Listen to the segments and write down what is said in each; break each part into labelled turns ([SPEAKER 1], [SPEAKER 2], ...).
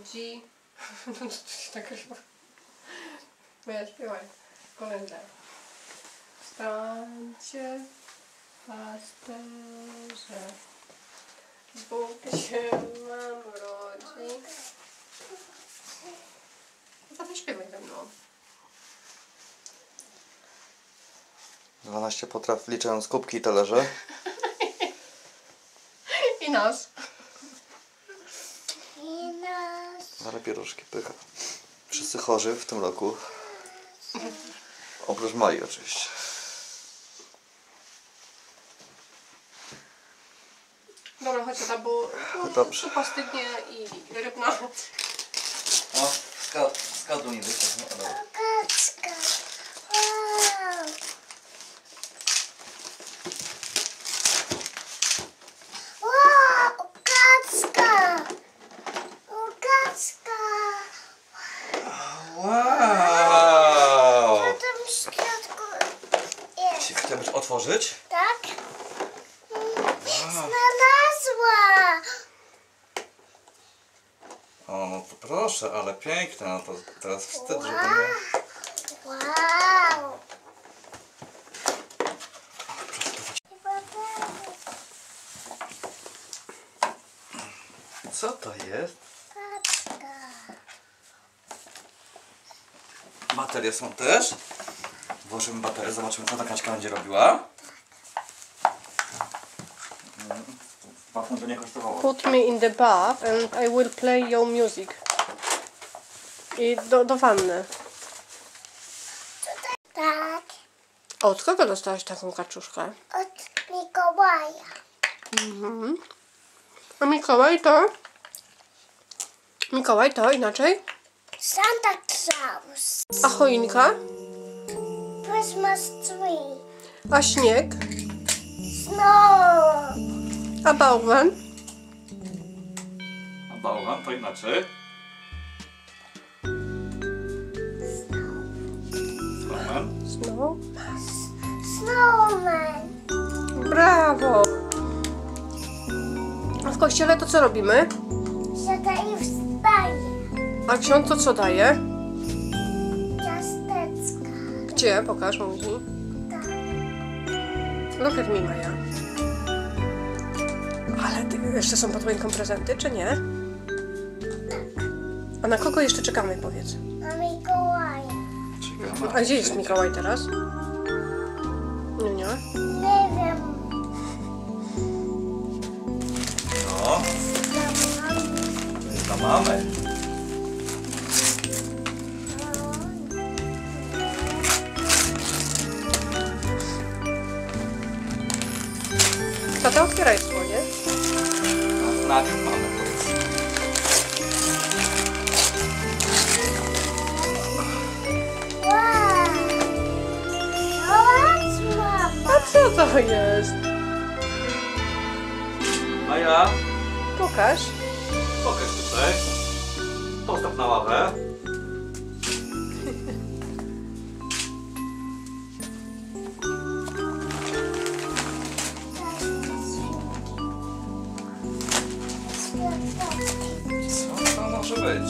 [SPEAKER 1] młodzi. No to się nagrywa. Moja śpiewaj. Kolędę. Wstańcie, pasterze, Bóg się wam rodzi. No to śpiewaj ze mną.
[SPEAKER 2] 12 potraw licząc kubki i talerze.
[SPEAKER 1] I nas.
[SPEAKER 2] Ale pieruszki, pycha. Wszyscy chorzy w tym roku. Oprócz Mai oczywiście.
[SPEAKER 1] Dobra, chodźcie tam, bo supa stygnie i rybna.
[SPEAKER 2] O, skadu nie wyjdzie.
[SPEAKER 3] Kaczka. Wow. Wow, kaczka. O, kaczka.
[SPEAKER 2] Wow!
[SPEAKER 3] Co tam w środku jest?
[SPEAKER 2] Chcesz otworzyć?
[SPEAKER 3] Tak? Znalazła.
[SPEAKER 2] O, no to proszę, ale piękne. No to teraz wstyd, żeby nie...
[SPEAKER 3] Wow.
[SPEAKER 2] Co to jest?
[SPEAKER 3] Kaczka.
[SPEAKER 2] Baterie są też. Włożymy baterię, zobaczymy co ta kaczka będzie robiła. Wapno to nie kosztowało.
[SPEAKER 1] Put me in the bath and I will play your music. I do wanny.
[SPEAKER 3] Tak.
[SPEAKER 1] A od kogo dostałaś taką kaczuszkę?
[SPEAKER 3] Od Mikołaja.
[SPEAKER 1] A Mikołaj to? Mikołaj to inaczej?
[SPEAKER 3] Santa Claus.
[SPEAKER 1] A choinka?
[SPEAKER 3] Christmas tree.
[SPEAKER 1] A śnieg?
[SPEAKER 3] Snow.
[SPEAKER 1] A bałwan?
[SPEAKER 2] A bałwan to inaczej. Snowman.
[SPEAKER 1] Snow.
[SPEAKER 3] Snowman.
[SPEAKER 1] Brawo! A w kościele to co robimy?
[SPEAKER 3] Siada i wstaje.
[SPEAKER 1] A ksiądz to co daje?
[SPEAKER 3] Ciasteczka.
[SPEAKER 1] Gdzie? Pokaż, mówi.
[SPEAKER 3] Tak.
[SPEAKER 1] Look at me, Maja. Ale jeszcze są pod choinką prezenty, czy nie? A na kogo jeszcze czekamy, powiedz?
[SPEAKER 3] A Mikołaja.
[SPEAKER 1] A gdzie jest Mikołaj teraz? Nie.
[SPEAKER 3] Nie wiem.
[SPEAKER 2] No, to jest dla mamy.
[SPEAKER 1] Tata, otwieraj słonie.
[SPEAKER 2] Na czym mamy powiedz.
[SPEAKER 3] Wow. Zobacz, mama.
[SPEAKER 1] A co to jest?
[SPEAKER 2] Maja,
[SPEAKER 1] Pokaż.
[SPEAKER 2] pokaż tutaj. Postaw na ławę. Co to może być?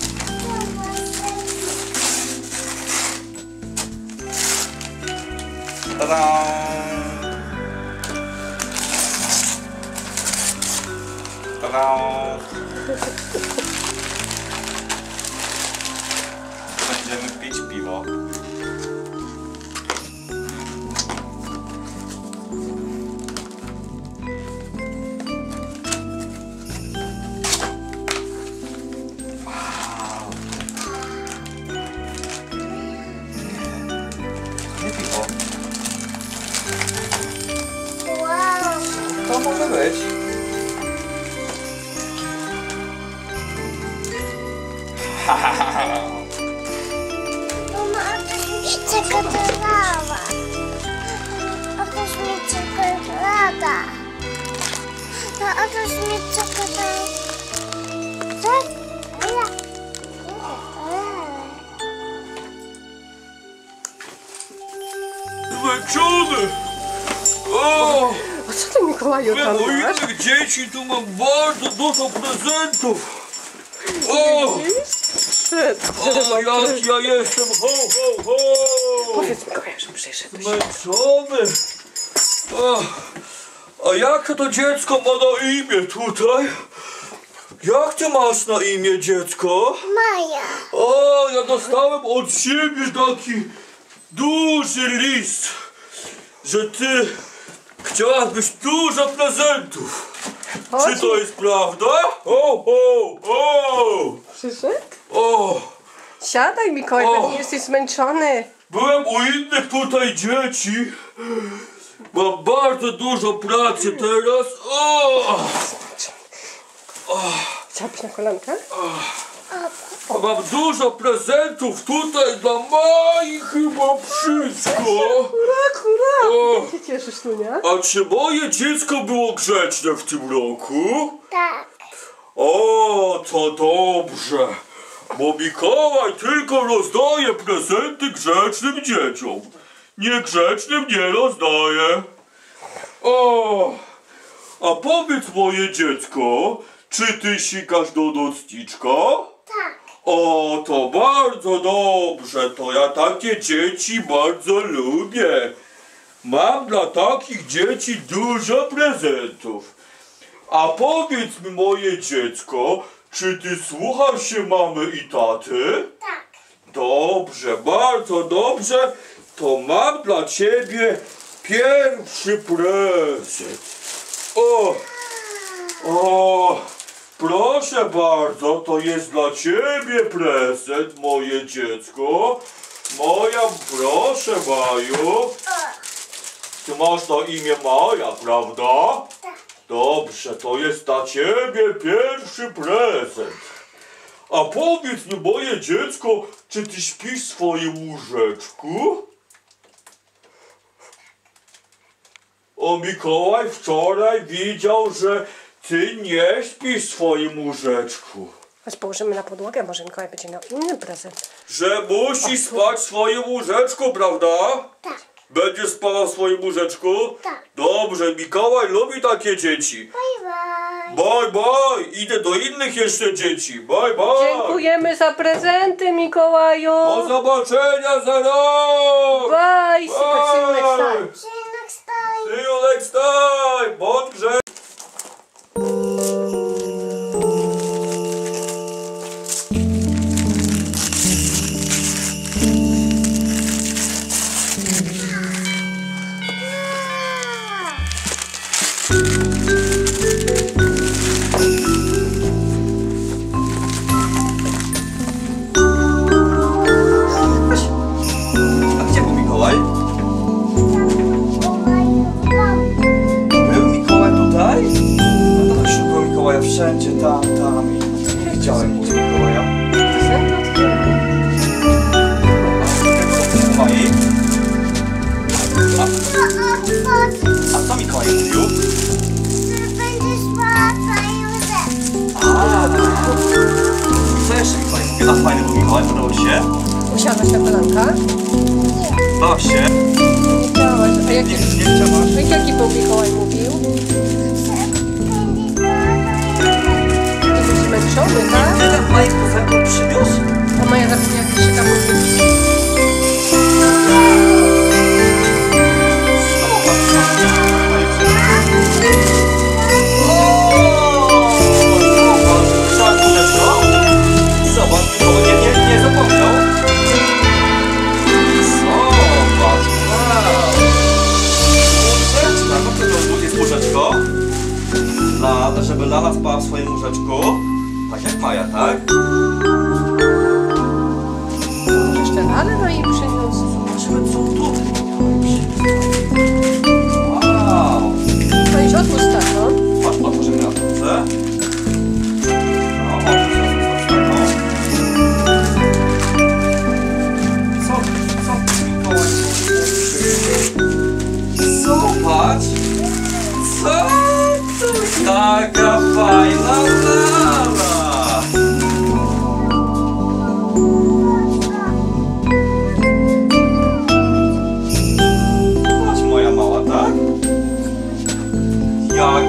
[SPEAKER 2] Ta-dam! Ta-dam! Będziemy pić piwo. Wow! Nie piwo.
[SPEAKER 3] Wow.
[SPEAKER 2] To może być.
[SPEAKER 3] Mama, otóż mi czekolada. Otóż mi czekolada. No, otóż mi czekolada. Tak?
[SPEAKER 4] Zmęczony! O!
[SPEAKER 1] A co ty, Mikołaju, tam
[SPEAKER 4] O
[SPEAKER 1] masz?
[SPEAKER 4] innych dzieci tu mam bardzo dużo prezentów! O!
[SPEAKER 1] przyszedł.
[SPEAKER 4] O, jak ja jestem, ho, ho, ho!
[SPEAKER 1] Powiedz Mikołaj, że przyszedł.
[SPEAKER 4] Zmęczony. O, a jak to dziecko ma na imię tutaj? Jak ty masz na imię, dziecko?
[SPEAKER 3] Maja.
[SPEAKER 4] O, ja dostałem od siebie taki duży list, że ty chciałabyś dużo prezentów.
[SPEAKER 1] Chodź.
[SPEAKER 4] Czy to jest prawda? O, o, o!
[SPEAKER 1] Przyszedł?
[SPEAKER 4] O!
[SPEAKER 1] Siadaj, Mikołaj,
[SPEAKER 4] O.
[SPEAKER 1] pewnie jesteś zmęczony.
[SPEAKER 4] Byłem u innych tutaj dzieci. Mam bardzo dużo pracy teraz. O!
[SPEAKER 1] Chciałabyś na kolankę?
[SPEAKER 4] Mam dużo prezentów tutaj dla Mai, chyba wszystko.
[SPEAKER 1] Akurat.
[SPEAKER 4] O.
[SPEAKER 1] Się cieszysz, tu, nie?
[SPEAKER 4] A czy moje dziecko było grzeczne w tym roku?
[SPEAKER 3] Tak.
[SPEAKER 4] O, to dobrze. Bo Mikołaj tylko rozdaje prezenty grzecznym dzieciom. Niegrzecznym nie rozdaje. O, a powiedz, moje dziecko, czy ty sikasz do nocniczka?
[SPEAKER 3] Tak.
[SPEAKER 4] O, to bardzo dobrze, to ja takie dzieci bardzo lubię. Mam dla takich dzieci dużo prezentów. A powiedz mi, moje dziecko, czy ty słuchasz się mamy i taty?
[SPEAKER 3] Tak.
[SPEAKER 4] Dobrze, bardzo dobrze. To mam dla ciebie pierwszy prezent. O, proszę bardzo, to jest dla ciebie prezent, moje dziecko. Moja, proszę, Maju. Ty masz na imię Maja, prawda?
[SPEAKER 3] Tak.
[SPEAKER 4] Dobrze, to jest dla ciebie pierwszy prezent. A powiedz mi, moje dziecko, czy ty śpisz w swoim łóżeczku? O, Mikołaj wczoraj widział, że ty nie śpisz w swoim łóżeczku.
[SPEAKER 1] Chodź, położymy na podłogę, może Mikołaj będzie miał inny prezent.
[SPEAKER 4] Że musisz spać w swoim łóżeczku, prawda?
[SPEAKER 3] Tak.
[SPEAKER 4] Będziesz spała w swoim łóżeczku?
[SPEAKER 3] Tak.
[SPEAKER 4] Dobrze, Mikołaj lubi takie dzieci.
[SPEAKER 3] Bye, bye.
[SPEAKER 4] Bye, bye! Idę do innych jeszcze dzieci. Bye, bye!
[SPEAKER 1] Dziękujemy za prezenty, Mikołaju.
[SPEAKER 4] Do zobaczenia za rok!
[SPEAKER 1] Bye, see you next time.
[SPEAKER 3] See you next time.
[SPEAKER 4] See you next time! Bądź grzeczny!
[SPEAKER 2] A gdzie był Mikołaj? Był Mikołaj tutaj? No to szukał Mikołaja wszędzie, tam i nie widziałem nigdzie Mikołaja.
[SPEAKER 1] Prezent otwieram.
[SPEAKER 2] Mikołaj?
[SPEAKER 3] Otwórz,
[SPEAKER 2] A co Mikołaj mówił?
[SPEAKER 3] że będziesz spała w swoim łóżeczku.
[SPEAKER 2] Co jeszcze Mikołaj mówił? A fajny był Mikołaj, podobał się?
[SPEAKER 1] Usiadłaś na kolanka?
[SPEAKER 2] Baw się.
[SPEAKER 1] Nie chciałaś. A jaki,
[SPEAKER 2] Nie chciałaś?
[SPEAKER 1] a jaki był Mikołaj mówił? Jesteś zmęczony, tak?
[SPEAKER 2] Tyle moich prezentów przywiózł?
[SPEAKER 1] A Maja zapomniała, jak się tam mówi.
[SPEAKER 2] Zobacz, Mikołaj nie zapomniał. Zobacz, wow. Łóżeczka, no to jest łóżeczko. Żeby Lala spała w swoim łóżeczku. Tak jak Maja, tak?
[SPEAKER 1] Może jeszcze ale no i przyniósł.
[SPEAKER 2] Zobaczymy, co tutaj Mikołaj przyniósł. Wow.
[SPEAKER 1] No i odpust tak, no.
[SPEAKER 2] Otworzymy na drodze. No, otworzymy. Co Mikołaj zobacz! Co to taka fajna lala! Chodź, moja mała, tak? Jak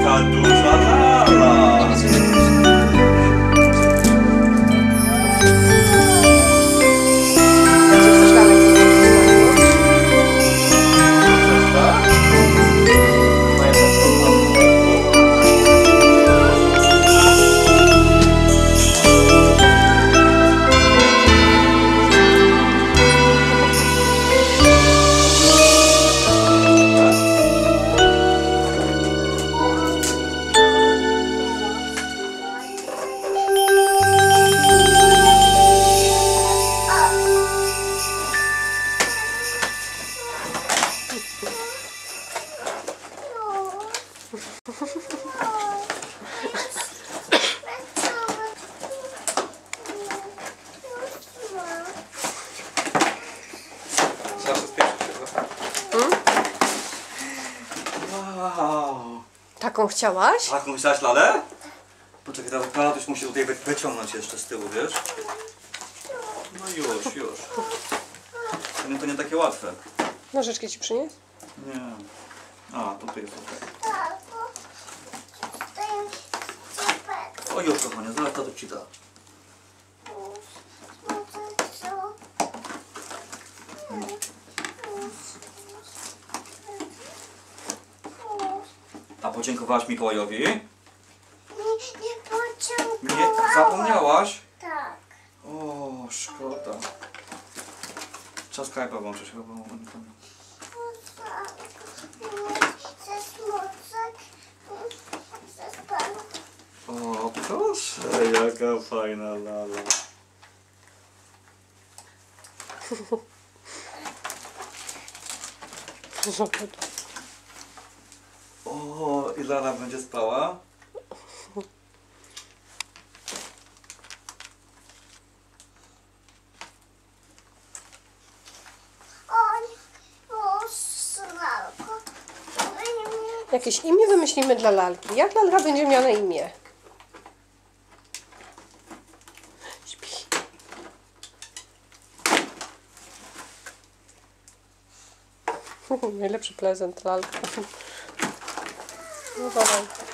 [SPEAKER 1] Taką chciałaś?
[SPEAKER 2] Taką chciałaś lalę? Poczekaj, teraz Klara też musi tutaj wyciągnąć jeszcze z tyłu, wiesz? No już. To nie takie łatwe.
[SPEAKER 1] Nożyczki ci przynieść?
[SPEAKER 2] Nie. A, tutaj jest okej.
[SPEAKER 3] Tato, to jest super.
[SPEAKER 2] O już, kochanie, zaraz tato ci da. A podziękowałaś Mikołajowi?
[SPEAKER 3] Nie pociągnęłam.
[SPEAKER 2] Nie, zapomniałaś?
[SPEAKER 3] Tak.
[SPEAKER 2] O, szkoda. Trzeba Skype'a włączyć chyba, bo nie pamiętam.
[SPEAKER 3] Ze smutek. Ze spanu.
[SPEAKER 2] O, proszę, jaka fajna lala. O, i lala będzie spała?
[SPEAKER 3] O, slalko.
[SPEAKER 1] Jakieś imię wymyślimy dla lalki. Jak lalka będzie miała na imię? Śpi. Najlepszy prezent lalka. No dawaj.